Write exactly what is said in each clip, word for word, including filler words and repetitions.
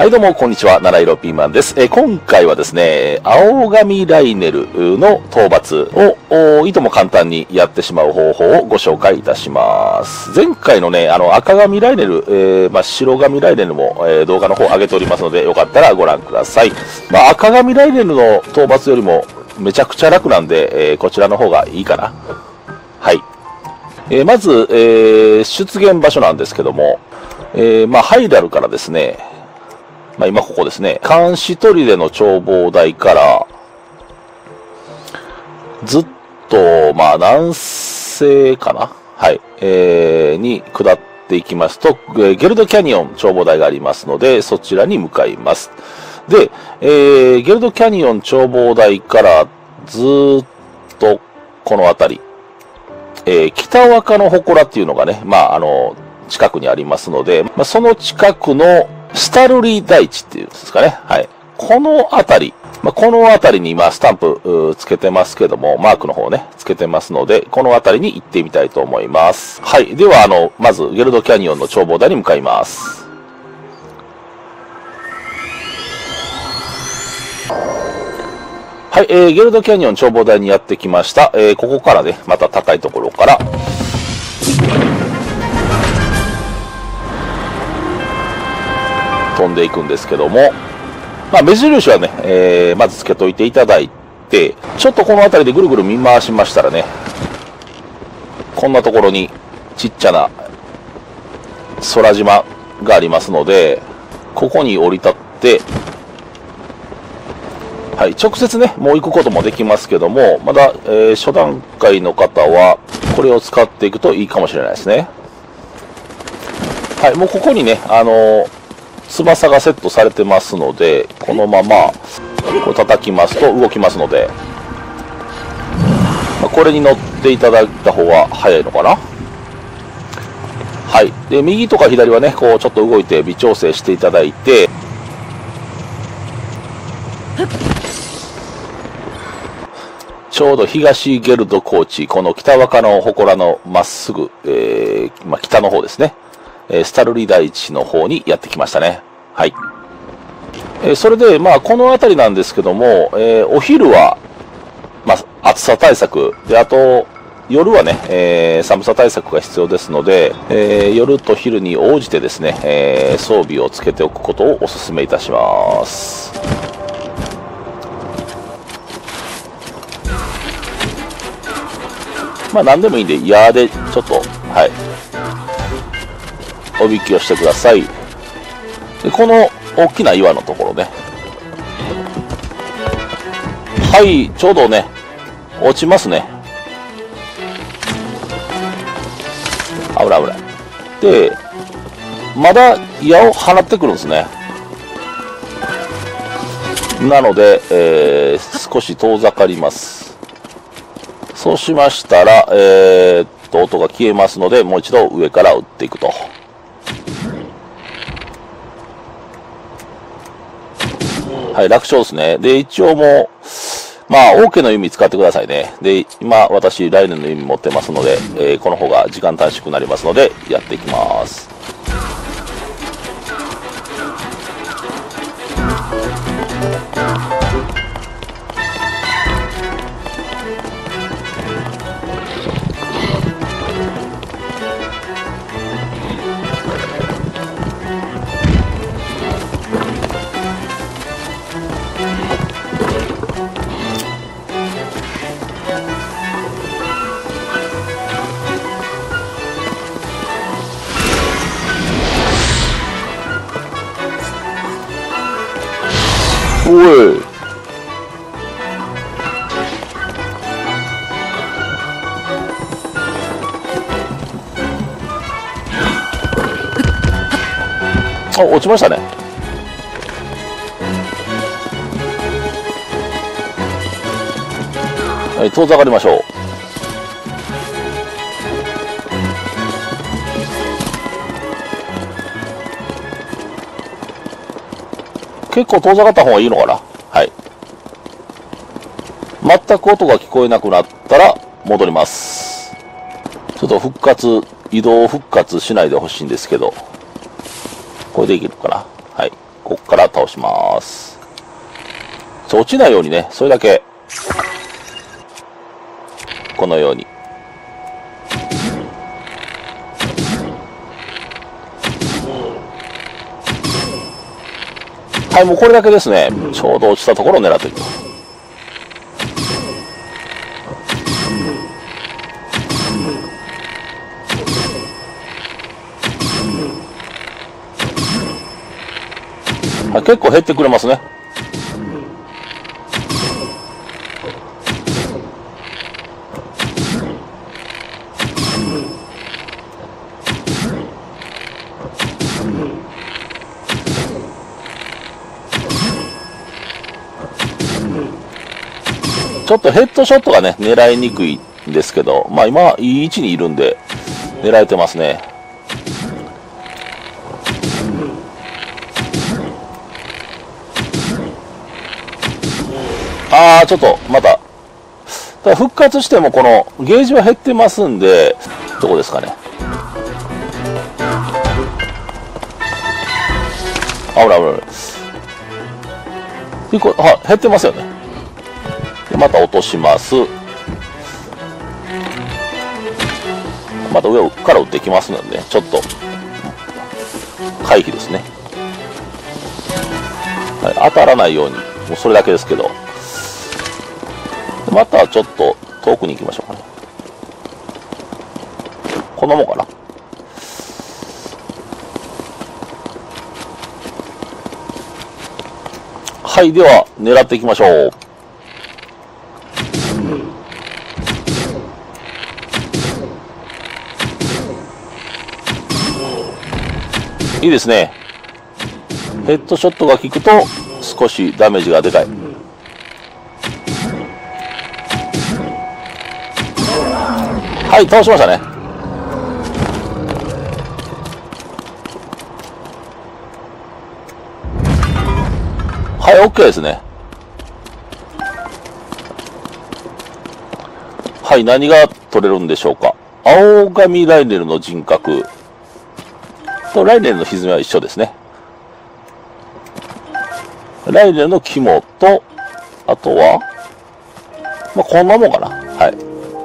はいどうもこんにちは、七色ピーマンです。えー、今回はですね、青髪ライネルの討伐をいとも簡単にやってしまう方法をご紹介いたします。前回のね、あの赤髪ライネル、えー、まあ、白髪ライネルも、えー、動画の方上げておりますので、よかったらご覧ください。まあ、赤髪ライネルの討伐よりもめちゃくちゃ楽なんで、えー、こちらの方がいいかな。はい。えー、まず、えー、出現場所なんですけども、えー、まあ、ハイラルからですね、まあ今ここですね、監視砦の眺望台から、ずっと、まあ南西かなはい、えー、に下っていきますと、ゲルドキャニオン眺望台がありますので、そちらに向かいます。で、えー、ゲルドキャニオン眺望台からずっとこの辺り、えー、北若の祠っていうのがね、まああの、近くにありますので、まあ、その近くのスタルリ大地っていうんですかね。はい。この辺り、まあ、この辺りに今スタンプつけてますけども、マークの方ね、つけてますので、この辺りに行ってみたいと思います。はい。では、あの、まず、ゲルドキャニオンの眺望台に向かいます。はい、えー、ゲルドキャニオン眺望台にやってきました。えー、ここからね、また高いところから、飛んでいくんですけども、まあ、目印はね、えー、まずつけといていただいて、ちょっとこの辺りでぐるぐる見回しましたらね、こんなところにちっちゃな空島がありますので、ここに降り立って、はい、直接ね、もう行くこともできますけども、まだ、えー、初段階の方は、これを使っていくといいかもしれないですね。はい、もうここにね、あのー、翼がセットされてますので、このままこう叩きますと動きますので、まあ、これに乗っていただいた方が早いのかな。はい。で、右とか左はね、こうちょっと動いて微調整していただいて、ちょうど東ゲルド高地、この北若の祠のまっすぐ、えーまあ、北の方ですね。スタルリ大地の方にやってきましたね。はい。えー、それで、まあ、この辺りなんですけども、えー、お昼は、まあ、暑さ対策。で、あと、夜はね、えー、寒さ対策が必要ですので、えー、夜と昼に応じてですね、えー、装備をつけておくことをお勧めいたします。まあ、何でもいいんで、矢で、ちょっと、はい。おびきをしてください。でこの大きな岩のところね、はい、ちょうどね落ちますね。危ない危ない。でまだ矢を放ってくるんですね。なので、えー、少し遠ざかります。そうしましたら、えー、っと音が消えますので、もう一度上から撃っていくと。はい、楽勝ですね。で、一応もう、まあ、OK の弓使ってくださいね。で、今、私、ライネルの弓持ってますので、えー、この方が時間短縮になりますので、やっていきます。おい。あ、落ちましたね。はい、遠ざかりましょう。結構遠ざかった方がいいのかな。はい。全く音が聞こえなくなったら戻ります。ちょっと復活、移動復活しないでほしいんですけど、これでいけるかな。はい。こっから倒します。ちょ落ちないようにね、それだけ、このように。はい、もうこれだけですね。ちょうど落ちたところを狙っていく。はい、結構減ってくれますね。ちょっとヘッドショットがね、狙いにくいんですけど、まあ今、いい位置にいるんで、狙えてますね。あー、ちょっと、また。ただ復活してもこの、ゲージは減ってますんで、どこですかね。危ない危ない。結構、あ、減ってますよね。でまた落とします。また上から打ってきますので、ね、ちょっと回避ですね、はい、当たらないように、もうそれだけですけど、またちょっと遠くに行きましょうかね。こんなもんかな。はい、では狙っていきましょう。いいですね。ヘッドショットが効くと少しダメージがでかい。はい、倒しましたね。はい、OK ですね。はい、何が取れるんでしょうか。青髪ライネルの人格とライネルの歪みは一緒ですね。ライネルの肝と、あとは、まあ、こんなもんかな。はい。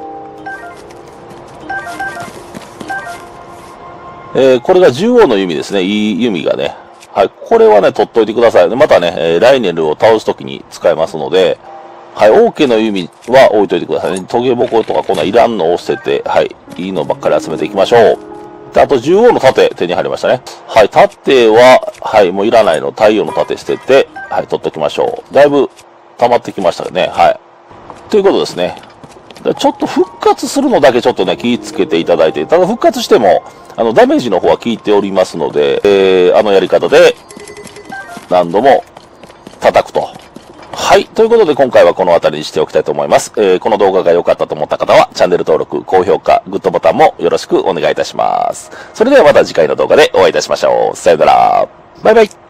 えー、これが獣王の弓ですね。いい弓がね。はい。これはね、取っといてください。またね、えー、ライネルを倒すときに使えますので、はい。王家の弓は置いといてくださいね。トゲボコとかこんないらんのを捨てて、はい。いいのばっかり集めていきましょう。あと、獣王の盾、手に入りましたね。はい、盾は、はい、もういらないの、太陽の盾捨てて、はい、取っときましょう。だいぶ溜まってきましたね。はい。ということですね。ちょっと復活するのだけちょっとね、気をつけていただいて、ただ復活しても、あの、ダメージの方は効いておりますので、えー、あのやり方で、何度も叩くと。はい。ということで今回はこの辺りにしておきたいと思います。えー、この動画が良かったと思った方はチャンネル登録、高評価、グッドボタンもよろしくお願いいたします。それではまた次回の動画でお会いいたしましょう。さよなら。バイバイ。